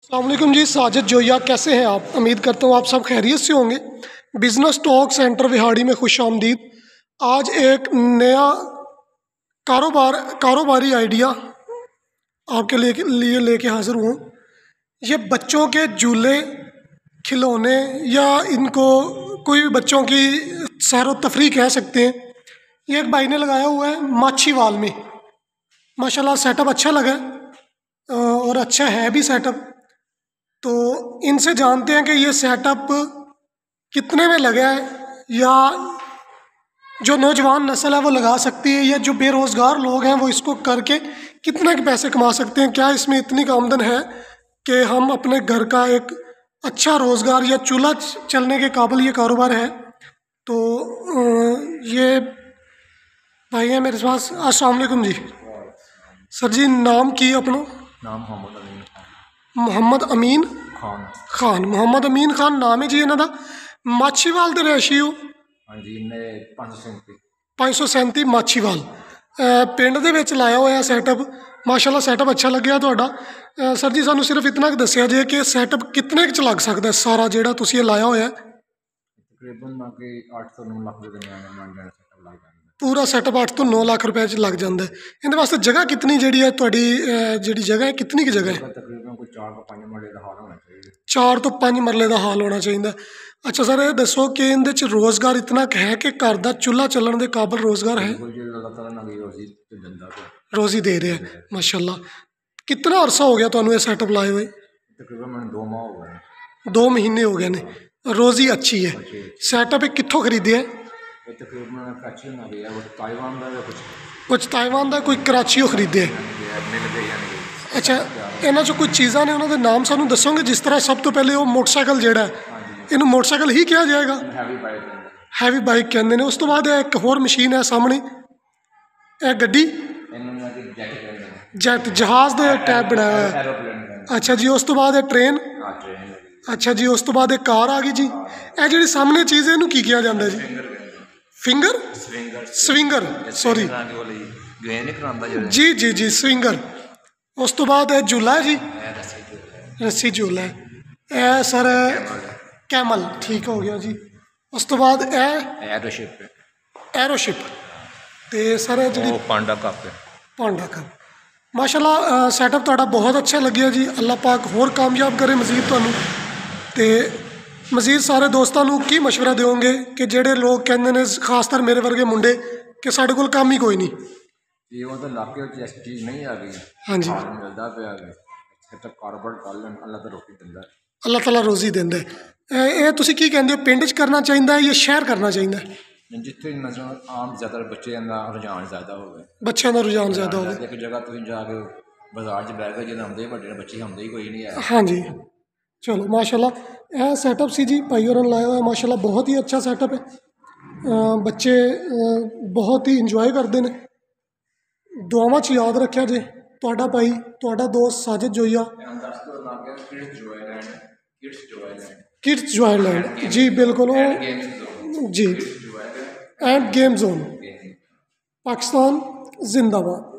अस्सलामुअलैकुम जी, साजिद जोया कैसे हैं आप? उम्मीद करता हूँ आप सब खैरियत से होंगे। बिज़नेस टॉक सेंटर विहाड़ी में खुश आमदीद। आज एक नया कारोबारी आइडिया आपके लिए लेके हाज़िर हूँ। ये बच्चों के झूले, खिलौने या इनको कोई भी बच्चों की सैर व तफरीह कह सकते हैं। ये एक भाई ने लगाया हुआ है माछीवाल में। माशाल्लाह सेटअप अच्छा लगा है और अच्छा है भी सेटअप। तो इनसे जानते हैं कि ये सेटअप कितने में लगा है, या जो नौजवान नस्ल है वो लगा सकती है, या जो बेरोज़गार लोग हैं वो इसको करके कितने के पैसे कमा सकते हैं। क्या इसमें इतनी का आमदन है कि हम अपने घर का एक अच्छा रोज़गार या चूल्हा चलने के काबिल ये कारोबार है। तो ये भाई है मेरे पास। अस्सलाम वालेकुम जी। सर जी, नाम की अपना? नाम मोहम्मद अमीन खान। मोहम्मद अमीन खान नाम है जी इन्हों का। माछीवाल ਦੇ ਰਹਿਸ਼ੀ ਹੋ? ਹਾਂਜੀ, ਇਹਨੇ 537 537 ਮਾਛੀਵਾਲ ਪਿੰਡ ਦੇ ਵਿੱਚ ਲਾਇਆ ਹੋਇਆ ਸੈਟਅਪ। ਮਾਸ਼ਾਅੱਲਾ ਸੈਟਅਪ ਅੱਛਾ ਲੱਗਿਆ ਤੁਹਾਡਾ। ਸਰ ਜੀ, ਸਾਨੂੰ ਸਿਰਫ ਇਤਨਾ ਕੁ ਦੱਸਿਆ ਜੇ ਕਿ ਸੈਟਅਪ ਕਿੰਨੇ ਕੁ 'ਚ ਲੱਗ ਸਕਦਾ ਸਾਰਾ ਜਿਹੜਾ ਤੁਸੀਂ ਇਹ ਲਾਇਆ ਹੋਇਆ? ਤਕਰੀਬਨ ਨਾ ਕਿ 8 ਤੋਂ 9 ਲੱਖ ਦੇ ਦਰਮਿਆਨ ਬਣ ਜਾਣਾ ਸੈਟਅਪ ਲੱਗ ਜਾਂਦਾ। ਪੂਰਾ ਸੈਟਅਪ 8 ਤੋਂ 9 ਲੱਖ ਰੁਪਏ 'ਚ ਲੱਗ ਜਾਂਦਾ। ਇਹਦੇ ਵਾਸਤੇ ਜਗ੍ਹਾ ਕਿਤਨੀ ਜਿਹੜੀ ਹੈ ਤੁਹਾਡੀ, ਜਿਹੜੀ ਜਗ੍ਹਾ ਹੈ ਕਿਤਨੀ ਕੁ ਜਗ੍ਹਾ ਹੈ? ਤਕਰੀਬਨ ਕੋਈ 4 ਤੋਂ 5 ਮਰਲੇ ਦਾ ਹਾਲ ਹੋਣਾ ਚਾਹੀਦਾ। 4 ਤੋਂ 5 ਮਰਲੇ ਦਾ ਹਾਲ ਹੋਣਾ ਚਾਹੀਦਾ। ਅੱਛਾ ਸਰ, ਇਹ ਦੱਸੋ ਕਿ ਇਹਦੇ 'ਚ ਰੋਜ਼ਗਾਰ ਇਤਨਾ ਕੁ ਹੈ ਕਿ ਘਰ ਦਾ ਚੁੱਲ੍ਹਾ ਚੱਲਣ ਦੇ ਕਾਬਲ ਰੋਜ਼ਗਾਰ ਹੈ? ਰੋਜ਼ੀ ਦੇ ਰਿਹਾ ਮਾਸ਼ਾਅੱਲਾ। ਕਿੰਨਾ ਅਰਸਾ ਹੋ ਗਿਆ ਤੁਹਾਨੂੰ ਇਹ ਸੈਟਅਪ ਲਾਏ ਹੋਏ? ਤਕਰੀਬਨ ਮੈਨੂੰ 2 ਮਾਹ ਹੋ ਗਏ। 2 ਮਹੀਨੇ ਹੋ ਗਏ ਨੇ। ਰੋਜ਼ੀ ਅੱਛੀ ਹੈ। ਸੈਟਅਪ ਇਹ ਕਿੱਥੋਂ ਖਰੀਦਿਆ? ਇਹ ਤਕਰੀਬਨ ਕਰਾਚੀ ਨਾ ਗਿਆ, ਉਹ ਤਾਇਵਾਨ ਦਾ ਕੁਝ ਤਾਇਵਾਨ ਦਾ, ਕੋਈ ਕਰਾਚੀਓ ਖਰੀਦਿਆ। ਅੱਛਾ, ਇਹਨਾਂ 'ਚੋਂ ਕੋਈ ਚੀਜ਼ਾਂ ਨੇ ਉਹਨਾਂ ਦੇ ਨਾਮ ਸਾਨੂੰ ਦੱਸੋਗੇ? ਜਿਸ ਤਰ੍ਹਾਂ ਸਭ ਤੋਂ ਪਹਿਲੇ ਉਹ ਮੋਟਰਸਾਈਕਲ ਜਿਹੜਾ ਹੈ, ਇਹਨੂੰ ਮੋਟਰਸਾਈਕਲ ਹੀ ਕਿਹਾ ਜਾਏਗਾ? ਹੈਵੀ ਬਾਈਕ ਕਹਿੰਦੇ ਨੇ। ਉਸ ਤੋਂ ਬਾਅਦ ਇੱਕ ਹੋਰ ਮਸ਼ੀਨ ਹੈ ਸਾਹਮਣੇ, ਇਹ ਗੱਡੀ ਜੈਟ ਜਹਾਜ਼ ਦੇ ਟਾਈਪ ਬਣਾਇਆ ਹੋਇਆ। ਅੱਛਾ ਜੀ, ਉਸ ਤੋਂ ਬਾਅਦ ਇਹ ਟ੍ਰੇਨ। ਅੱਛਾ ਜੀ, ਉਸ ਤੋਂ ਬਾਅਦ ਇਹ ਕਾਰ ਆ ਗਈ ਜੀ। ਇਹ ਜਿਹੜੀ ਸਾਹਮਣੇ ਚੀਜ਼ ਹੈ ਇਹਨੂੰ ਕੀ ਕਿਹਾ ਜਾਂਦਾ ਜੀ? ਫਿੰਗਰ ਸਵਿੰਗਰ, ਸੌਰੀ ਜੀ ਜੀ ਜੀ, ਸਵਿੰਗਰ। ਉਸ ਤੋਂ ਬਾਅਦ ਇਹ ਝੂਲਾ ਹੈ ਜੀ, ਰੱਸੀ ਝੂਲਾ ਹੈ। ਇਹ ਸਰ ਕੈਮਲ, ਠੀਕ ਹੋ ਗਿਆ ਜੀ। ਉਸ ਤੋਂ ਬਾਅਦ ਇਹ ਐਰੋਸ਼ਿਪ ਤੇ ਸਰ ਇਹ ਜਿਹੜੀ ਪਾਂਡਾ ਕੱਪ ਹੈ। ਪਾਂਡਾ ਕੱਪ। ਮਾਸ਼ਾਅੱਲਾ ਸੈਟਅਪ ਤੁਹਾਡਾ ਬਹੁਤ ਅੱਛਾ ਲੱਗਿਆ ਜੀ। ਅੱਲਾਹ ਪਾਕ ਹੋਰ ਕਾਮਯਾਬ ਕਰੇ ਮਜ਼ੀਦ ਤੁਹਾਨੂੰ। ਤੇ ਮਜ਼ੀਦ ਸਾਰੇ ਦੋਸਤਾਂ ਨੂੰ ਕੀ ਮਸ਼ਵਰਾ ਦਿਓਗੇ ਕਿ ਜਿਹੜੇ ਲੋਕ ਕਹਿੰਦੇ ਨੇ, ਖਾਸ ਕਰ ਮੇਰੇ ਵਰਗੇ ਮੁੰਡੇ, ਕਿ ਸਾਡੇ ਕੋਲ ਕੰਮ ਹੀ ਕੋਈ ਨਹੀਂ? ਇਹ ਉਹ ਤਾਂ ਇਲਾਕੇ ਵਿੱਚ ਇਸ ਚੀਜ਼ ਨਹੀਂ ਆ ਗਈ। ਹਾਂਜੀ, ਮਿਲਦਾ ਪਿਆ ਹੈ ਸੈਟਅਪ ਕਾਰੋਬਾਰ ਕਰ ਲੈਣ, ਅੱਲਾਹ ਤਾਂ ਰੋਟੀ ਦਿੰਦਾ, ਅੱਲਾਹ ਤਾਲਾ ਰੋਜ਼ੀ ਦਿੰਦਾ। ਇਹ ਤੁਸੀਂ ਕੀ ਕਹਿੰਦੇ ਹੋ, ਪਿੰਡ 'ਚ ਕਰਨਾ ਚਾਹੀਦਾ ਜਾਂ ਸ਼ਹਿਰ ਕਰਨਾ ਚਾਹੀਦਾ? ਜਿੱਥੇ ਨਜ਼ਰ ਆਮ ਜ਼ਿਆਦਾ ਬੱਚਿਆਂ ਦਾ ਰੁਝਾਨ ਜ਼ਿਆਦਾ ਹੋਵੇ। ਬੱਚਿਆਂ ਦਾ ਰੁਝਾਨ ਜ਼ਿਆਦਾ ਹੋਵੇ। ਇੱਕ ਜਗ੍ਹਾ ਤੁਸੀਂ ਜਾ ਕੇ ਬਾਜ਼ਾਰ 'ਚ ਬਹਿ ਕੇ ਜਦੋਂ ਆਉਂਦੇ ਵੱਡੇ ਬੱਚੇ ਆਉਂਦੇ ਹੀ ਕੋਈ ਨਹੀਂ ਹੈ। ਹਾਂਜੀ, ਚਲੋ ਮਾਸ਼ਾਅੱਲਾ ਇਹ ਸੈਟਅਪ ਸੀ ਜੀ ਭਾਈ ਹੋਰਾਂ ਨੇ ਲਾਇਆ ਹੋਇਆ। ਮਾਸ਼ਾਅੱਲਾ ਬਹੁਤ ਹੀ ਅੱਛਾ ਸੈਟਅਪ ਹੈ। ਬੱਚੇ ਬਹੁਤ ਹੀ ਇੰਜੋਏ ਕਰਦੇ ਨੇ। ਦੁਆਵਾਂ 'ਚ ਯਾਦ ਰੱਖਿਆ ਜੇ। ਤੁਹਾਡਾ ਭਾਈ, ਤੁਹਾਡਾ ਦੋਸਤ ਸਾजिद जोया, किड्स जॉयलैंड जी, बिल्कुल जी, एंड गेम जोन, पाकिस्तान जिंदाबाद।